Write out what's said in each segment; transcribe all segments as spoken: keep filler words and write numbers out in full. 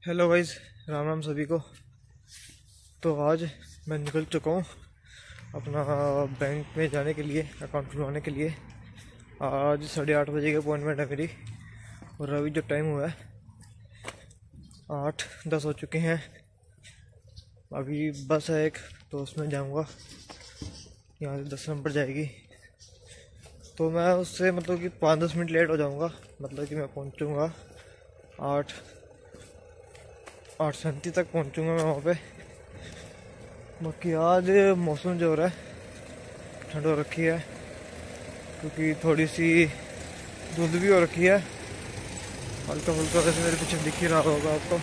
Hello guys, Ram Ram सभी को। तो आज मैं निकल चुका हूँ अपना बैंक में जाने के लिए, अकाउंट खुलवाने के लिए। आज साढ़े आठ बजे की अपॉइंटमेंट है मेरी और अभी जो टाइम हुआ है आठ दस हो चुके हैं। अभी बस है एक, तो उसमें जाऊँगा, यहाँ से दस नंबर जाएगी। तो मैं उससे मतलब कि पाँच दस मिनट लेट हो जाऊँगा, मतलब कि मैं पहुँचूँगा आठ आठ सैंतीस तक पहुँचूँगा मैं वहाँ पे। बाकी आज मौसम जो हो रहा है ठंड हो रखी है, क्योंकि थोड़ी सी धुंध भी हो रखी है, हल्का फुल्का। वैसे मेरे पीछे दिख ही रहा होगा आपको,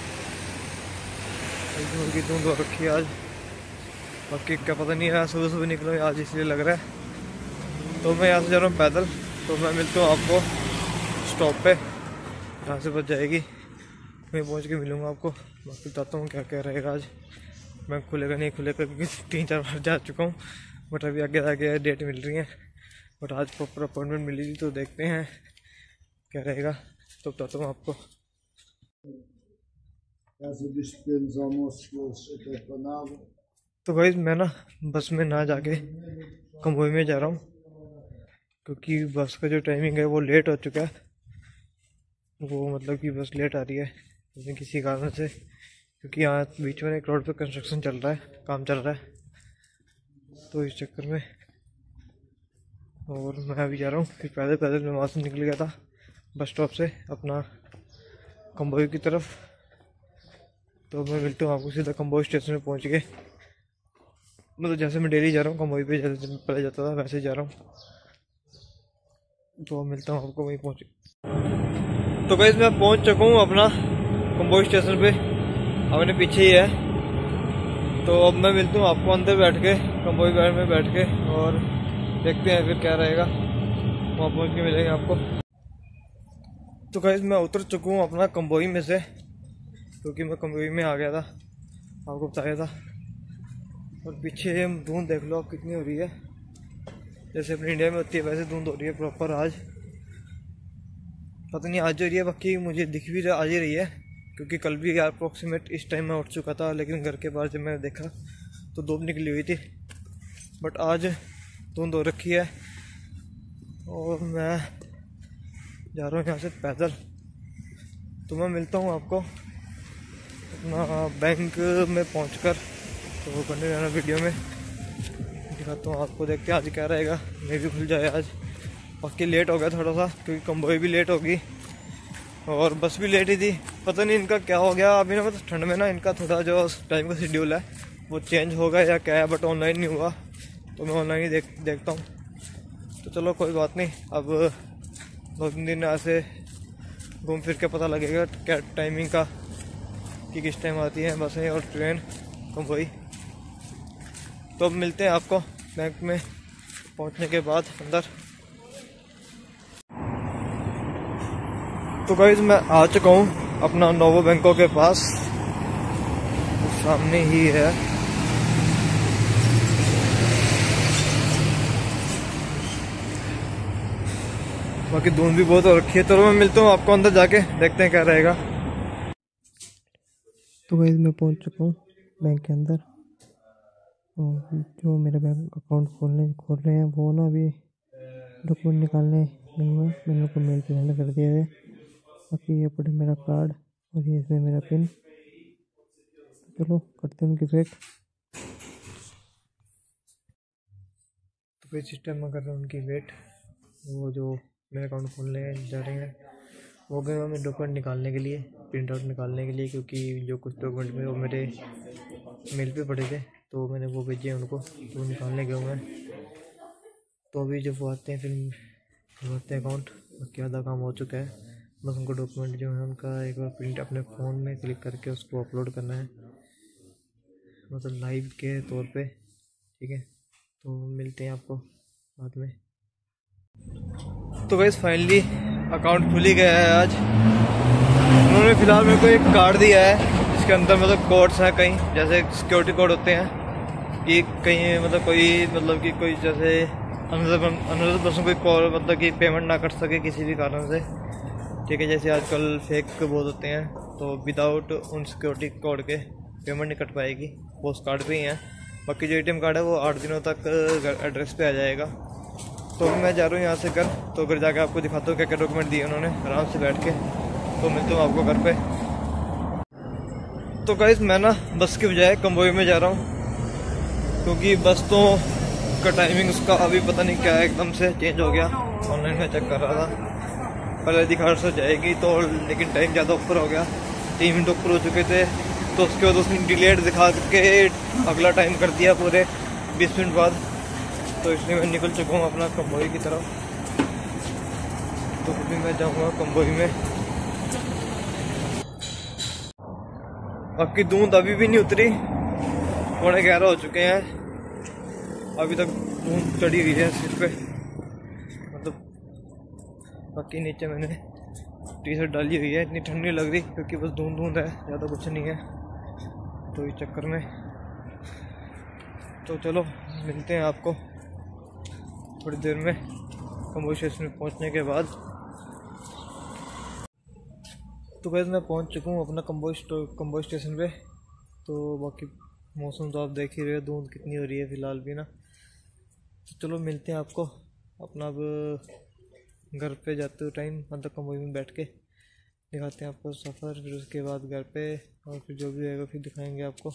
हल्की हल्की धुंध हो रखी है आज। बाकी क्या पता नहीं है, सुबह सुबह निकलो आज इसलिए लग रहा है। तो मैं यहाँ से जा रहा हूँ पैदल, तो मैं मिलता हूँ आपको स्टॉप पे, यहाँ से बच जाएगी, मैं पहुंच के मिलूंगा आपको। बाकी बताता हूँ क्या क्या रहेगा आज। बैंक खुलेगा नहीं खुलेगा, क्योंकि तीन चार बार जा चुका हूँ, बट अभी आगे आगे डेट मिल रही है। बट आज प्रॉपर अपॉइंटमेंट मिली थी, तो देखते हैं क्या रहेगा, तो बताता हूँ आपको। तो भाई मैं ना बस में ना जाके कंबोई में जा रहा हूँ, क्योंकि बस का जो टाइमिंग है वो लेट हो चुका है। वो मतलब कि बस लेट आ रही है किसी कारण से, क्योंकि यहाँ बीच में एक रोड पे कंस्ट्रक्शन चल रहा है, काम चल रहा है, तो इस चक्कर में। और मैं अभी जा रहा हूँ, फिर पैदल पैदल मैं वहाँ से निकल गया था बस स्टॉप से अपना कंबोई की तरफ। तो मैं मिलता हूँ आपको सीधा कंबोई स्टेशन में पहुँच के। मतलब जैसे मैं डेली जा रहा हूँ कंबोई पे, जैसे पहले जाता था वैसे जा रहा हूँ। तो मिलता हूँ आपको वहीं पहुँच। तो गाइस मैं पहुँच चुका हूँ अपना कंबोई स्टेशन पे, अपने पीछे ही है। तो अब मैं मिलता हूँ आपको अंदर बैठ के, कंबोई गाड़ी में बैठ के, और देखते हैं फिर क्या रहेगा, वहाँ पहुँच के मिलेंगे आपको। तो गाइस मैं उतर चुका हूँ अपना कंबोई में से, क्योंकि मैं कंबोई में आ गया था, आपको बताया था। और पीछे धुंध देख लो आप कितनी हो रही है, जैसे अपनी इंडिया में होती है वैसे धुंध हो रही है प्रॉपर आज। पता नहीं आज हो रही है, बाकी मुझे दिख भी रहा आज ही रही है, क्योंकि कल भी अप्रॉक्सीमेट इस टाइम मैं उठ चुका था, लेकिन घर के बाहर जब मैंने देखा तो धूप निकली हुई थी। बट आज धुंध हो रखी है और मैं जा रहा हूँ यहाँ से पैदल। तो मैं मिलता हूँ आपको अपना बैंक में पहुँचकर, तो वो बने रहना वीडियो में, दिखाता हूँ आपको। देखते हैं आज क्या रहेगा, मे भी खुल जाए आज। बाकी लेट हो गया थोड़ा सा, क्योंकि कंबोई भी लेट होगी और बस भी लेट ही थी। पता नहीं इनका क्या हो गया अभी ना, मतलब ठंड में ना इनका थोड़ा जो टाइम का शेड्यूल है वो चेंज होगा या क्या है, बट ऑनलाइन नहीं हुआ, तो मैं ऑनलाइन ही देख देखता हूँ। तो चलो कोई बात नहीं, अब दो तीन दिन ऐसे घूम फिर के पता लगेगा क्या टाइमिंग का, कि किस टाइम आती है बसें और ट्रेन कंबोई। तो अब मिलते हैं आपको बैंक में पहुँचने के बाद अंदर। तो गाइस मैं आ चुका हूँ अपना नोवो बैंकों के पास, तो सामने ही है। बाकी धुंध भी बहुत हो रखी है, तो मैं मिलता हूँ आपको अंदर जाके, देखते हैं क्या रहेगा। तो गाइस मैं पहुँच चुका हूँ बैंक के अंदर, और जो मेरे बैंक अकाउंट खोलने खोल रहे हैं वो ना अभी डॉक्यूमेंट निकालने नहीं हुए, मैंने उनको मेल पे सेंड कर दिया है। बाकी ये पड़े मेरा कार्ड और ये इसमें मेरा पिन। चलो करते हैं उनकी वेट। तो फिर सिस्टम में कर रहे हैं उनकी वेट। वो जो मेरे अकाउंट खोलने जा रहे हैं वो गए हमें डॉक्यूमेंट निकालने के लिए, प्रिंट आउट निकालने के लिए, क्योंकि जो कुछ डॉक्यूमेंट में वो मेरे मेल पे पड़े थे, तो मैंने वो भेजे उनको, तो निकालने गए हुए हैं। तो अभी जब वो आते हैं फिर खुलवाते हैं अकाउंट। बाकी आधा काम हो चुका है, बस उनको डॉक्यूमेंट जो है उनका एक बार प्रिंट अपने फ़ोन में क्लिक करके उसको अपलोड करना है, मतलब लाइव के तौर पे, ठीक है। तो मिलते हैं आपको बाद में। तो गाइस फाइनली अकाउंट खुल ही गया है आज। उन्होंने फ़िलहाल मेरे को एक कार्ड दिया है, जिसके अंदर मतलब कोड्स हैं कई, जैसे सिक्योरिटी कोड होते हैं कि कहीं मतलब कोई मतलब कि कोई जैसे अनदर अनदर पर्सन कोई कॉल मतलब कि पेमेंट ना कर सके किसी भी कारण से, ठीक है। जैसे आजकल फेक बहुत होते हैं, तो विदाउट उन सिक्योरिटी कोड के पेमेंट नहीं कट पाएगी। पोस्ट कार्ड पे ही है, बाकी जो एटीएम कार्ड है वो आठ दिनों तक एड्रेस पे आ जाएगा। तो मैं जा रहा हूँ यहाँ से घर, तो घर जाके आपको दिखाता हूँ क्या क्या डॉक्यूमेंट दिए उन्होंने आराम से बैठ के। तो मिलता हूँ आपको घर पे। तो गाइस मैं ना बस के बजाय कंबोई में जा रहा हूँ, क्योंकि बस तो का टाइमिंग उसका अभी पता नहीं क्या है, एकदम से चेंज हो गया। ऑनलाइन में चेक कर रहा था, पहले दिखा से जाएगी तो, लेकिन टाइम ज़्यादा ऊपर हो गया, तीन मिनट ऊपर हो चुके थे। तो उसके बाद उसने डिलेड दिखा के अगला टाइम कर दिया पूरे बीस मिनट बाद। तो इसलिए मैं निकल चुका हूँ अपना कंबोई की तरफ। तो अभी मैं जाऊँगा कंबोई में। बाकी धुंध अभी भी नहीं उतरी, पौने ग्यारह हो चुके हैं, अभी तक धुंध चढ़ी हुई है सिर पे, मतलब। बाकी नीचे मैंने टी शर्ट डाली हुई है, इतनी ठंडी लग रही क्योंकि बस धुंध धुंध है, ज़्यादा कुछ नहीं है। तो इस चक्कर में तो चलो मिलते हैं आपको थोड़ी देर में कंबोई स्टेशन में पहुंचने के बाद। तो वैसे मैं पहुंच चुका हूँ अपना कंबोई कंबोई स्टेशन पे। तो बाकी मौसम तो आप देख ही रहे हो, धुंध कितनी हो रही है फ़िलहाल भी ना। तो चलो मिलते हैं आपको अपना अब घर पे जाते हुए टाइम, मतलब कंबोई में बैठ के दिखाते हैं आपको सफ़र, फिर उसके बाद घर पे, और फिर जो भी रहेगा फिर दिखाएंगे आपको।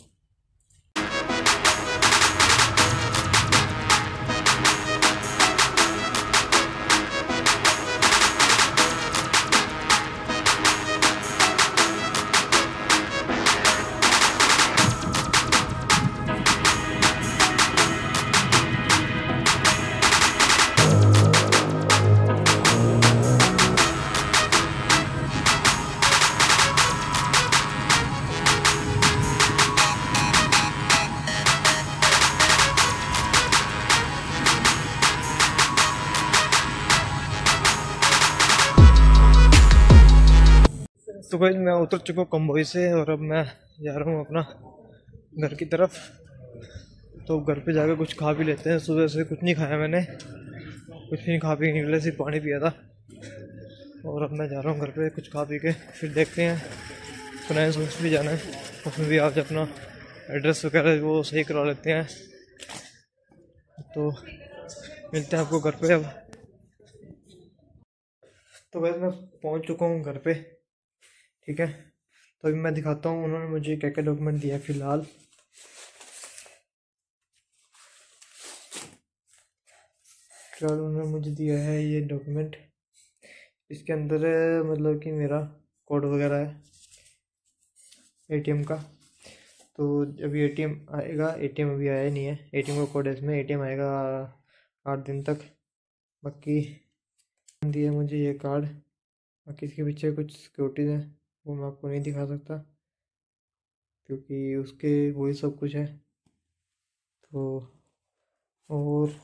तो भाई मैं उतर चुका हूँ कंबोई से, और अब मैं जा रहा हूँ अपना घर की तरफ। तो घर पे जाकर कुछ खा भी लेते हैं, सुबह से कुछ नहीं खाया मैंने, कुछ नहीं खा पी निकले, सिर्फ पानी पिया था। और अब मैं जा रहा हूँ घर पे कुछ खा पी के, फिर देखते हैं फाइनेंस ऑफिस भी जाना है, उसमें भी आज अपना एड्रेस वगैरह वो सही करा लेते हैं। तो मिलते हैं आपको घर पे अब। तो वैसे मैं पहुँच चुका हूँ घर पे, ठीक है। तो अभी मैं दिखाता हूँ उन्होंने मुझे क्या क्या डॉक्यूमेंट दिया है फ़िलहाल। फिलहाल उन्होंने मुझे दिया है ये डॉक्यूमेंट, इसके अंदर मतलब कि मेरा कोड वगैरह है एटीएम का। तो अभी एटीएम आएगा, एटीएम अभी आया नहीं है, एटीएम का कोड है इसमें, एटीएम आएगा आठ दिन तक। बाकी दिया मुझे ये कार्ड, बाकी इसके पीछे कुछ सिक्योरिटीज़ हैं, वो मैं आपको नहीं दिखा सकता क्योंकि उसके वही सब कुछ है। तो और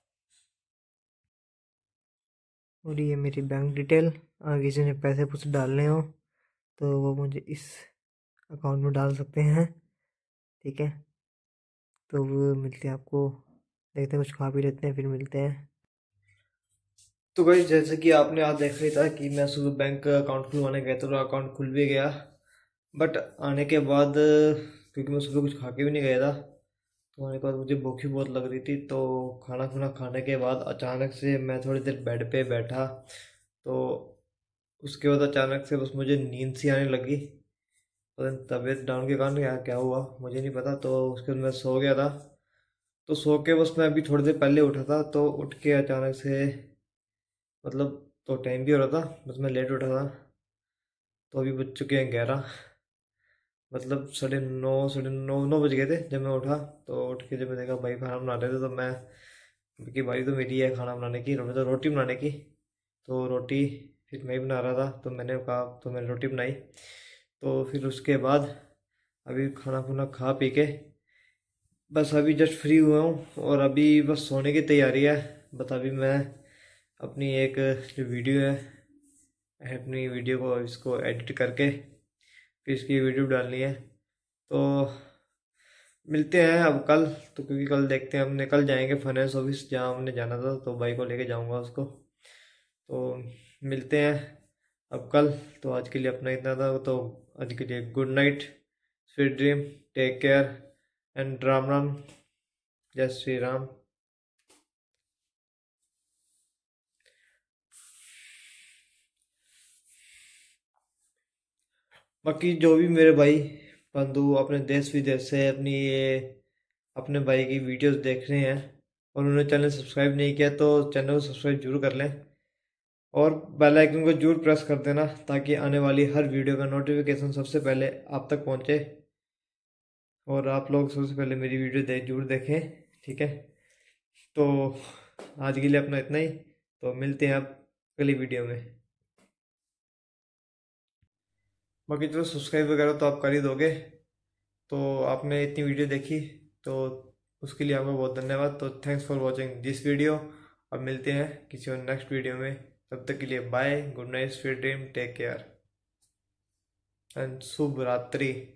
और ये मेरी बैंक डिटेल, अगर किसी ने पैसे कुछ डालने हो तो वो मुझे इस अकाउंट में डाल सकते हैं, ठीक है। तो वो मिलते हैं आपको, देखते हैं कुछ खा भी लेते हैं, फिर मिलते हैं। तो भाई जैसे कि आपने आज देखा ही था कि मैं सुबह बैंक अकाउंट खुलवाने गया था, तो अकाउंट खुल भी गया। बट आने के बाद, क्योंकि मैं सुबह कुछ खा के भी नहीं गया था, तो आने के बाद मुझे भूख भी बहुत लग रही थी। तो खाना खुना खाने के बाद अचानक से मैं थोड़ी देर बेड पे बैठा, तो उसके बाद अचानक से बस मुझे नींद सी आने लगी। पता नहीं तबीयत डाउन के कारण क्या क्या हुआ मुझे नहीं पता। तो उसके बाद मैं सो गया था। तो सो के बस मैं अभी थोड़ी देर पहले उठा था, तो उठ के अचानक से, मतलब तो टाइम भी हो रहा था, बस मैं लेट उठा था। तो अभी बज चुके हैं ग्यारह, मतलब साढ़े नौ साढ़े नौ नौ बज गए थे जब मैं उठा। तो उठ के जब मैं देखा भाई खाना बना रहे थे, तो मैं कि भाई तो मेरी है खाना बनाने की, मतलब रोटी बनाने की। तो रोटी फिर मैं ही बना रहा था, तो मैंने कहा, तो मैंने रोटी बनाई। तो फिर उसके बाद अभी खाना खुना खा पी के बस अभी जस्ट फ्री हुआ हूँ, और अभी बस सोने की तैयारी है। बस अभी मैं अपनी एक जो वीडियो है, अपनी वीडियो को इसको एडिट करके फिर इसकी वीडियो डालनी है। तो मिलते हैं अब कल, तो क्योंकि कल देखते हैं, हम निकल जाएंगे फाइनेंस ऑफिस जहाँ हमने जाना था, तो भाई को लेके जाऊंगा उसको। तो मिलते हैं अब कल। तो आज के लिए अपना इतना था, तो आज के लिए good night, sweet dream, take care and Ram Ram, जय श्री राम। बाकी जो भी मेरे भाई बंधु अपने देश विदेश से अपनी ये अपने भाई की वीडियोस देख रहे हैं और उन्होंने चैनल सब्सक्राइब नहीं किया तो चैनल को सब्सक्राइब जरूर कर लें और बेल आइकन को जरूर प्रेस कर देना ताकि आने वाली हर वीडियो का नोटिफिकेशन सबसे पहले आप तक पहुंचे और आप लोग सबसे पहले मेरी वीडियो देख जरूर देखें, ठीक है। तो आज के लिए अपना इतना ही, तो मिलते हैं आप अगली वीडियो में। बाकी चलो सब्सक्राइब वगैरह तो आप कर ही दोगे, तो आपने इतनी वीडियो देखी तो उसके लिए आपका बहुत धन्यवाद। तो thanks for watching this video. अब मिलते हैं किसी और नेक्स्ट वीडियो में, तब तक के लिए bye, good night, sweet dream, take care and शुभ रात्रि।